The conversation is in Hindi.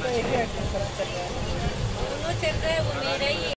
तो एक ही एक्टर चल रहा है। दोनों चल रहा है, वो मेरा ही